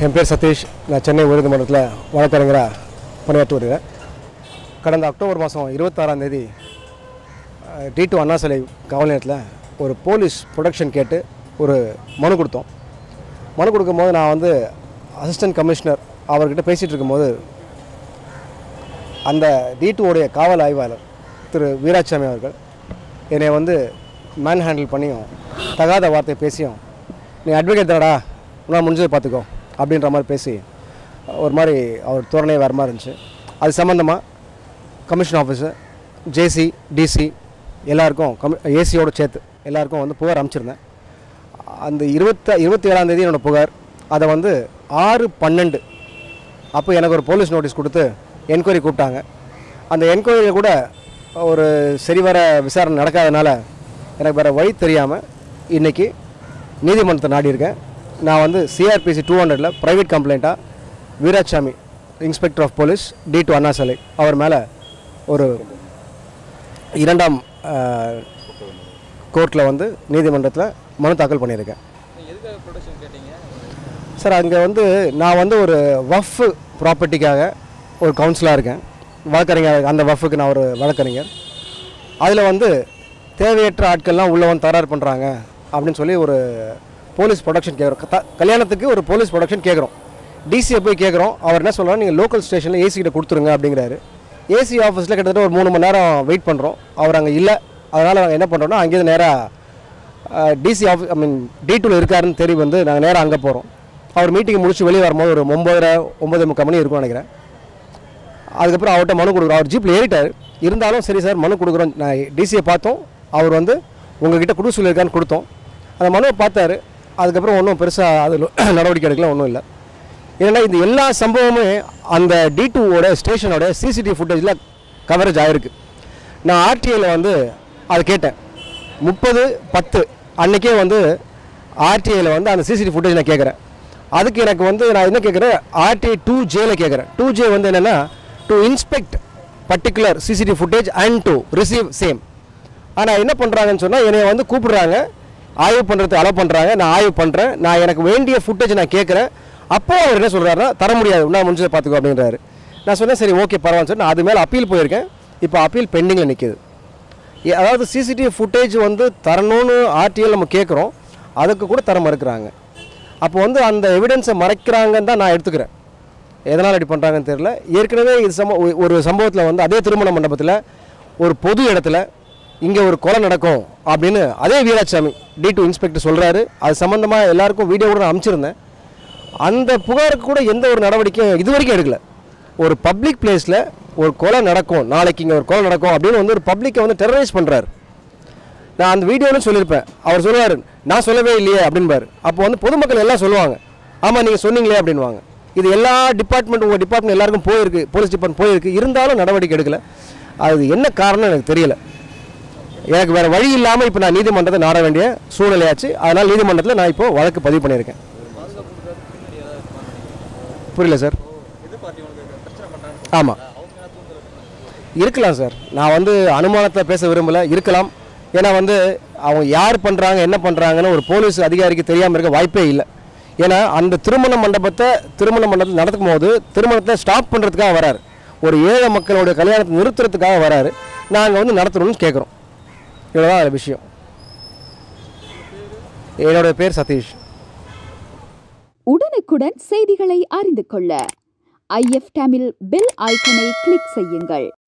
என் பேர் சதீஷ். நான் சென்னை உயர்நீதிமன்றத்தில் வழக்கறிஞராக பணியாற்றி வருகிறேன். கடந்த அக்டோபர் மாதம் 26ஆம் தேதி D2 அண்ணா சிலை காவல் நிலையத்தில் ஒரு போலீஸ் ப்ரொடெக்ஷன் கேட்டு ஒரு மனு கொடுத்தோம். மனு கொடுக்கும்போது நான் அசிஸ்டன்ட் கமிஷனர் அவர்கிட்ட பேசிகிட்டு இருக்கும்போது அந்த D2 உடைய காவல் ஆய்வாளர் திரு வீராசாமி அவர்கள் என்னை மேன் ஹேண்டில் பண்ணியும் தகாத வார்த்தை பேசியும் நீ அட்வொகேட் தானடா உன்னால் முடிஞ்சதை பார்த்துக்கோ அப்படின்ற மாதிரி பேசி ஒரு மாதிரி அவர் தோரணை வேறு மாதிரி இருந்துச்சு. அது சம்மந்தமாக கமிஷன் ஆஃபீஸர் ஜேசி டிசி எல்லாருக்கும் ஏசியோடு சேர்த்து எல்லாருக்கும் புகார் அனுப்பிச்சிருந்தேன். அந்த 27ஆம் தேதி என்னோடய புகார் அதை 6/12 அப்போ எனக்கு ஒரு போலீஸ் நோட்டீஸ் கொடுத்து என்கொயரி கூப்பிட்டாங்க. அந்த என்கொயரியில் கூட ஒரு சரிவர விசாரணை நடக்காதனால எனக்கு வேறு வழி தெரியாமல் இன்றைக்கி நீதிமன்றத்தை நாடியிருக்கேன். நான் சிஆர்பிசி 200 ப்ரைவேட் கம்ப்ளைண்ட்டாக Veeraswamy inspector of police D2 Anna சிலை அவர் மேலே ஒரு 2ஆம் கோர்ட்டில் நீதிமன்றத்தில் மனு தாக்கல் பண்ணியிருக்கேன். சார் அங்கே நான் ஒரு வஃப் ப்ராப்பர்ட்டிக்காக ஒரு கவுன்சிலாக இருக்கேன், வழக்கறிஞர். அந்த வஃப்புக்கு நான் ஒரு வழக்கறிஞர். அதில் தேவையற்ற ஆட்கள்லாம் உள்ளே தகராறு பண்ணுறாங்க அப்படின்னு சொல்லி ஒரு போலீஸ் ப்ரொடெக்ஷன் கேட்குறோம். கல்யாணத்துக்கு ஒரு போலீஸ் ப்ரொடெக்ஷன் கேட்குறோம். டிசியை போய் கேட்குறோம். அவர் என்ன சொல்கிறார், நீங்கள் லோக்கல் ஸ்டேஷனில் ஏசி கிட்ட கொடுத்துருங்க அப்படிங்கிறாரு. ஏசி ஆஃபீஸில் கிட்டத்தட்ட ஒரு 3 மணி நேரம் வெயிட் பண்ணுறோம். அவர் அங்கே இல்லை. அதனால் நாங்கள் என்ன பண்ணுறோன்னா அங்கேருந்து நேராக டிசி ஆஃபீஸ் D2 இருக்காருன்னு தெரிய நாங்கள் நேராக அங்கே போகிறோம். அவர் மீட்டிங் முடிச்சு வெளியே வரும்போது ஒரு 9:30 மணி இருக்கும்னு நினைக்கிறேன். அதுக்கப்புறம் அவர்கிட்ட மனு கொடுக்குறோம். அவர் ஜீப்பில் ஏறிட்டார். இருந்தாலும் சரி சார் மனு கொடுக்குறோம், நான் டிசியை பார்த்தோம், அவர் உங்கள்கிட்ட கொடுக்க சொல்லியிருக்கான்னு கொடுத்தோம். அந்த மனுவை பார்த்தாரு. அதுக்கப்புறம் ஒன்றும் பெருசாக அது நடவடிக்கை எடுக்கலாம் ஒன்றும் இல்லை. ஏன்னா இந்த எல்லா சம்பவமுமே அந்த D2 ஸ்டேஷனோட சிசிடிவி ஃபுட்டேஜில் கவரேஜ் ஆகிருக்கு. நான் ஆர்டிஐயில் அதை கேட்டேன். 30/10 அன்றைக்கே ஆர்டிஐயில் அந்த சிசிடிவி ஃபுட்டேஜ் நான் கேட்குறேன். அதுக்கு எனக்கு நான் என்ன கேட்குறேன், RTI 2Jல கேட்குறேன். 2J என்னென்னா to inspect particular CCTV footage and to receive same. ஆனால் என்ன பண்ணுறாங்கன்னு சொன்னால் என்னை கூப்பிடுறாங்க, ஆய்வு பண்ணுறதுக்கு அலோவ் பண்ணுறாங்க. நான் ஆய்வு பண்ணுறேன், நான் எனக்கு வேண்டிய ஃபுட்டேஜ் நான் கேட்குறேன். அப்போ அவர் என்ன சொல்கிறாருன்னா தர முடியாது, நான் முடிஞ்சதை பார்த்துக்கோ அப்படின்றாரு. நான் சொன்னேன் சரி ஓகே பரவாயில்ல சார். நான் அது மேலே அப்பீல் போயிருக்கேன். இப்போ அப்பீல் பெண்டிங்கில் நிற்கிது. அதாவது சிசிடிவி ஃபுட்டேஜ் தரணும்னு RTIயில் நம்ம கேட்குறோம், அதுக்கு கூட தர மறுக்கிறாங்க. அப்போ அந்த எவிடன்ஸை மறைக்கிறாங்கன்னு தான் நான் எடுத்துக்கிறேன். எதனால் அப்படி பண்ணுறாங்கன்னு தெரியல. ஏற்கனவே இது ஒரு சம்பவத்தில் அதே திருமண மண்டபத்தில் ஒரு பொது இடத்துல இங்கே ஒரு கொலை நடக்கும் அப்படின்னு அதே வீராசாமி D2 இன்ஸ்பெக்டர் சொல்கிறாரு. அது சம்மந்தமாக எல்லாருக்கும் வீடியோ கூட நான் அனுப்பிச்சிருந்தேன். அந்த புகாருக்கு கூட எந்த ஒரு நடவடிக்கையும் இது வரைக்கும் எடுக்கல. ஒரு பப்ளிக் பிளேஸில் ஒரு கொலை நடக்கும், நாளைக்கு இங்கே ஒரு கொலை நடக்கும் அப்படின்னு ஒரு பப்ளிக்கை டெரரைஸ் பண்ணுறாரு. நான் அந்த வீடியோன்னு சொல்லியிருப்பேன். அவர் சொல்லுவார் நான் சொல்லவே இல்லையே அப்படின்பார். அப்போ பொதுமக்கள் எல்லாம் சொல்லுவாங்க ஆமாம் நீங்கள் சொன்னீங்களே அப்படின்வாங்க. இது எல்லா டிபார்ட்மெண்ட் உங்கள் டிபார்ட்மெண்ட் எல்லாருக்கும் போயிருக்கு, போலீஸ் டிபார்ட்மெண்ட் போயிருக்கு, இருந்தாலும் நடவடிக்கை எடுக்கலை. அது என்ன காரணம் எனக்கு தெரியல. எனக்கு வேறு வழி இல்லாமல் இப்போ நான் நீதிமன்றத்தை நாட வேண்டிய சூழ்நிலையாச்சு. அதனால் நீதிமன்றத்தில் நான் இப்போது வழக்கு பதிவு பண்ணியிருக்கேன். புரியல சார். ஆமாம் இருக்கலாம் சார். நான் அனுமானத்தை பேச விரும்பலை. இருக்கலாம். ஏன்னா அவங்க யார் பண்ணுறாங்க என்ன பண்ணுறாங்கன்னு ஒரு போலீஸ் அதிகாரிக்கு தெரியாமல் இருக்க வாய்ப்பே இல்லை. ஏன்னா அந்த திருமண மண்டபத்தில் நடக்கும் போது திருமணத்தை ஸ்டாப் பண்ணுறதுக்காக வராரு. ஒரு ஏழை மக்களுடைய கல்யாணத்தை நிறுத்துறதுக்காக வராரு. நாங்கள் நடத்தணும்னு கேட்குறோம். இவ்வளோதான் விஷயம். என்னோட பேர் சதீஷ். உடனுக்குடன் செய்திகளை அறிந்து கொள்ள IF தமிழ் பெல் ஐக்கனை கிளிக் செய்யுங்கள்.